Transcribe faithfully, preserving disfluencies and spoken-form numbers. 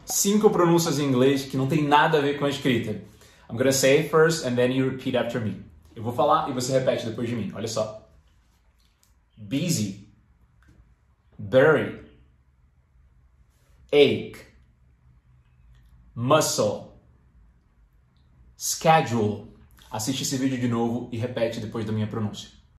cinco pronúncias em inglês que não tem nada a ver com a escrita. I'm gonna say it first and then you repeat after me. Eu vou falar e você repete depois de mim. Olha só. Busy. Bury. Ache. Muscle. Schedule. Assiste esse vídeo de novo e repete depois da minha pronúncia.